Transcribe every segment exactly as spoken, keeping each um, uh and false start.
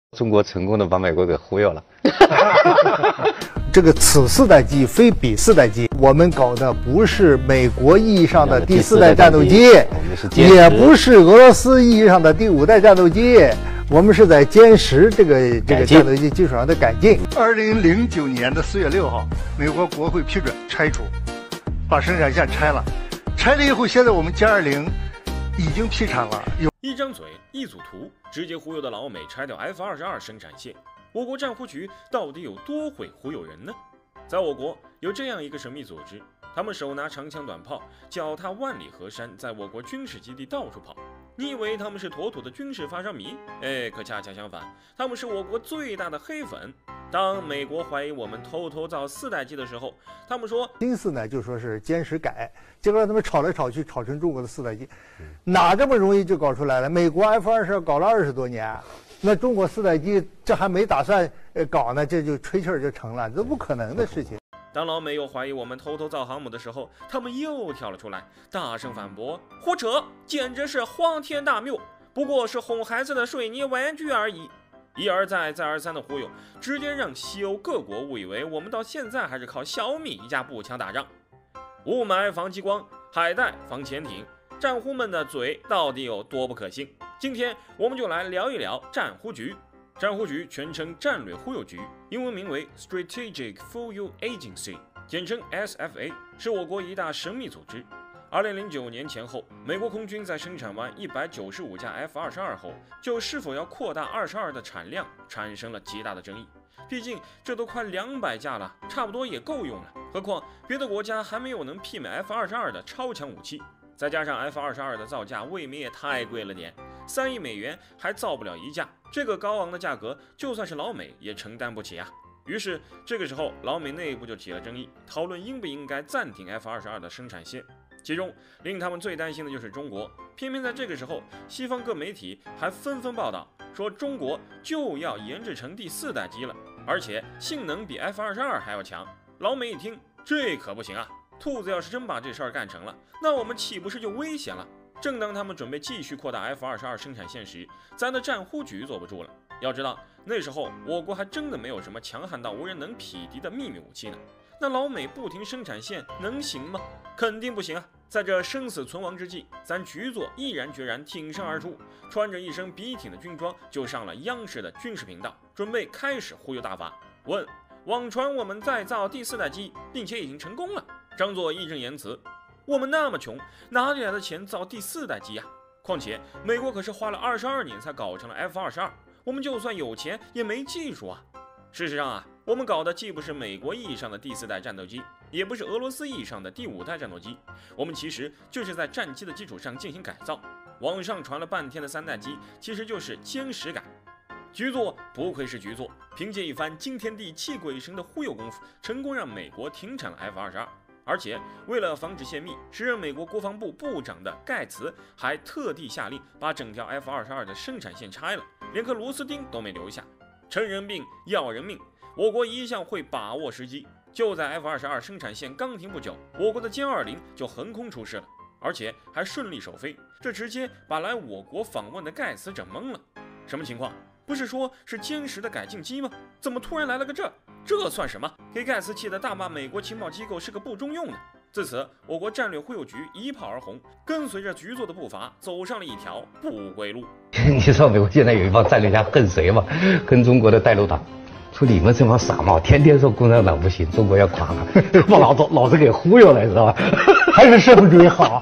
中国成功的把美国给忽悠了。 这个此四代机非彼四代机，我们搞的不是美国意义上的第四代战斗机，也不是俄罗斯意义上的第五代战斗机，我们是在歼十这个这个战斗机基础上的改进。二零零九年的四月六号，美国国会批准拆除，把生产线拆了，拆了以后，现在我们歼二零已经批产了。有一张嘴，一组图，直接忽悠的老美拆掉 F 二十二生产线。我国战忽局到底有多会忽悠人呢？在我国有这样一个神秘组织，他们手拿长枪短炮，脚踏万里河山，在我国军事基地到处跑。你以为他们是妥妥的军事发烧迷？哎，可恰恰相反，他们是我国最大的黑粉。当美国怀疑我们偷偷造四代机的时候，他们说心思呢就说是歼十改，结果让他们炒来炒去，炒成中国的四代机，哪这么容易就搞出来了？美国 F 二十二搞了二十多年，那中国四代机这还没打算呃搞呢，这就吹气儿就成了，这不可能的事情。 当老美又怀疑我们偷偷造航母的时候，他们又跳了出来，大声反驳：胡扯，简直是荒天大谬，不过是哄孩子的水泥玩具而已。一而再再而三的忽悠，直接让西欧各国误以为我们到现在还是靠小米一架步枪打仗。雾霾防激光，海带防潜艇，战忽们的嘴到底有多不可信？今天我们就来聊一聊战忽局。战忽局全称战略忽悠局，英文名为 Strategic Fuel Agency， 简称 S F A， 是我国一大神秘组织。二零零九年前后，美国空军在生产完一百九十五架 F 二十二后，就是否要扩大二十二的产量产生了极大的争议。毕竟这都快两百架了，差不多也够用了。何况别的国家还没有能媲美 F 二十二的超强武器，再加上 F 二十二的造价未免也太贵了点，三亿美元还造不了一架，这个高昂的价格，就算是老美也承担不起啊。于是这个时候，老美内部就起了争议，讨论应不应该暂停 F 二十二的生产线。其中令他们最担心的就是中国，偏偏在这个时候，西方各媒体还纷纷报道说中国就要研制成第四代机了，而且性能比 F 二十二还要强。老美一听，这可不行啊！兔子要是真把这事儿干成了，那我们岂不是就危险了？正当他们准备继续扩大 F 二十二生产线时，咱的战忽局坐不住了。要知道，那时候我国还真的没有什么强悍到无人能匹敌的秘密武器呢。那老美不停生产线能行吗？肯定不行啊！在这生死存亡之际，咱局座毅然决然挺身而出，穿着一身笔挺的军装，就上了央视的军事频道，准备开始忽悠大法。问：网传我们再造第四代机，并且已经成功了，张作义正言辞。我们那么穷，哪里来的钱造第四代机呀？况且美国可是花了二十二年才搞成了 F 二十二，我们就算有钱也没技术啊。事实上啊，我们搞的既不是美国意义上的第四代战斗机，也不是俄罗斯意义上的第五代战斗机，我们其实就是在战机的基础上进行改造。网上传了半天的三代机，其实就是歼十改。局座不愧是局座，凭借一番惊天地泣鬼神的忽悠功夫，成功让美国停产了 F 二十二。而且为了防止泄密，时任美国国防部部长的盖茨还特地下令把整条 F 二十二的生产线拆了，连颗螺丝钉都没留下。趁人病要人命，我国一向会把握时机。就在 F 二十二生产线刚停不久，我国的歼二零就横空出世了，而且还顺利首飞，这直接把来我国访问的盖茨整懵了。什么情况？不是说是歼十的改进机吗？怎么突然来了个这？这算什么？给盖茨气得大骂美国情报机构是个不中用的。自此，我国战略忽悠局一炮而红，跟随着局座的步伐，走上了一条不归路。 你知道美国现在有一帮战略家恨谁吗？恨中国的带路党，说你们这帮傻帽，天天说共产党不行，中国要垮了，把老子老子给忽悠了，知道吧？还是社会主义好。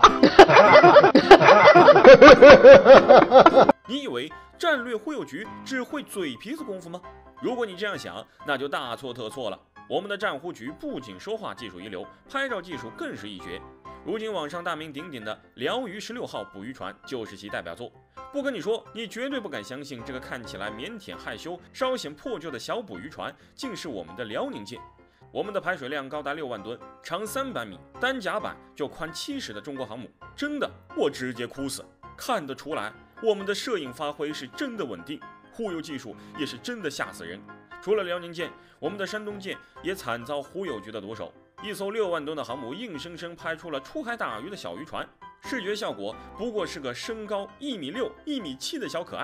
你以为战略忽悠局只会嘴皮子功夫吗？如果你这样想，那就大错特错了。我们的战忽局不仅说话技术一流，拍照技术更是一绝。如今网上大名鼎鼎的辽鱼十六号捕鱼船就是其代表作。不跟你说，你绝对不敢相信，这个看起来腼腆害羞、稍显破旧的小捕鱼船，竟是我们的辽宁舰。我们的排水量高达六万吨，长三百米，单甲板就宽七十的中国航母，真的，我直接哭死。看得出来，我们的摄影发挥是真的稳定，忽悠技术也是真的吓死人。除了辽宁舰，我们的山东舰也惨遭忽悠局的毒手。一艘六万吨的航母硬生生拍出了出海打鱼的小渔船，视觉效果不过是个身高一米六、一米七的小可爱。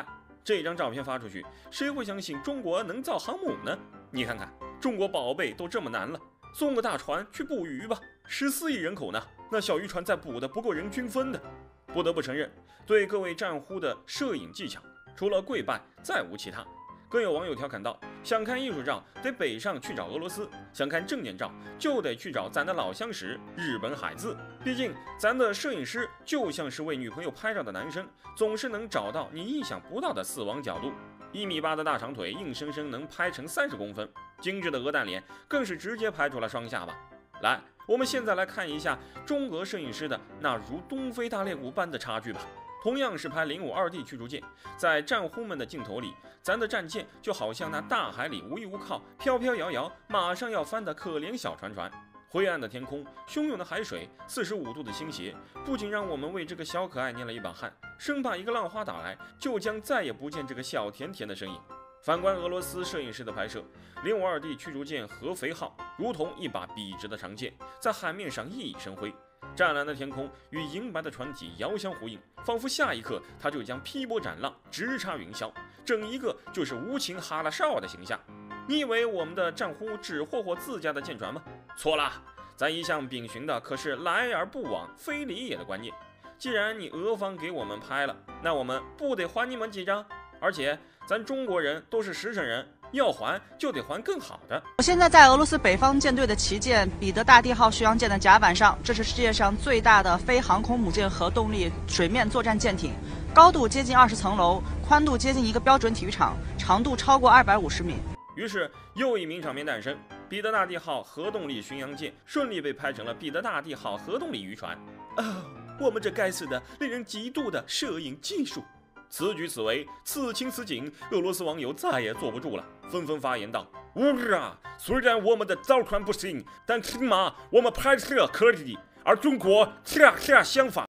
这张照片发出去，谁会相信中国能造航母呢？你看看，中国宝贝都这么难了，送个大船去捕鱼吧。十四亿人口呢，那小渔船再捕的不够人均分的。不得不承认，对各位战呼的摄影技巧，除了跪拜，再无其他。更有网友调侃道：想看艺术照，得北上去找俄罗斯；想看正面照，就得去找咱的老相识日本海自。毕竟咱的摄影师就像是为女朋友拍照的男生，总是能找到你意想不到的死亡角度。一米八的大长腿，硬生生能拍成三十公分；精致的鹅蛋脸，更是直接拍出了双下巴。来，我们现在来看一下中俄摄影师的那如东非大裂谷般的差距吧。同样是拍零五二 D 驱逐舰，在战呼们的镜头里，咱的战舰就好像那大海里无依无靠、飘飘摇摇、马上要翻的可怜小船船。灰暗的天空，汹涌的海水，四十五度的倾斜，不仅让我们为这个小可爱捏了一把汗，生怕一个浪花打来，就将再也不见这个小甜甜的身影。反观俄罗斯摄影师的拍摄，零五二 D 驱逐舰合肥号如同一把笔直的长剑，在海面上熠熠生辉。湛蓝的天空与银白的船体遥相呼应，仿佛下一刻它就将劈波斩浪，直插云霄，整一个就是无情哈拉少的形象。你以为我们的战呼只霍霍自家的舰船吗？错啦，咱一向秉循的可是来而不往非礼也的观念。既然你俄方给我们拍了，那我们不得还你们几张？而且咱中国人都是实诚人，要还就得还更好的。 我现在在俄罗斯北方舰队的旗舰彼得大帝号巡洋舰的甲板上，这是世界上最大的非航空母舰核动力水面作战舰艇，高度接近二十层楼，宽度接近一个标准体育场，长度超过二百五十米。 于是又一名场面诞生，彼得大帝号核动力巡洋舰顺利被拍成了彼得大帝号核动力渔船。啊，我们这该死的、令人嫉妒的摄影技术！此举此为，此情此景，俄罗斯网友再也坐不住了，纷纷发言道：乌啊，虽然我们的造船不行，但起码我们拍摄可以，而中国恰恰相反。